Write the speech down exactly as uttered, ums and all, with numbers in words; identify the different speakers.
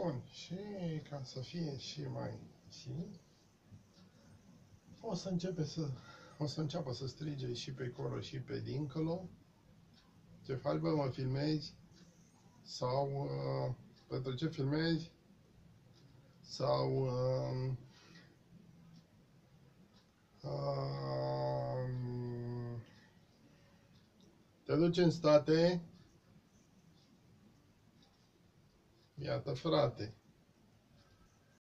Speaker 1: Bun, și ca să fie și mai și o să începe să o să înceapă să strige și pe colo și pe dincolo. Ce faci, bă, mă filmezi? Sau uh, pentru ce filmezi? Sau uh, uh, te duci în state? Iată, frate.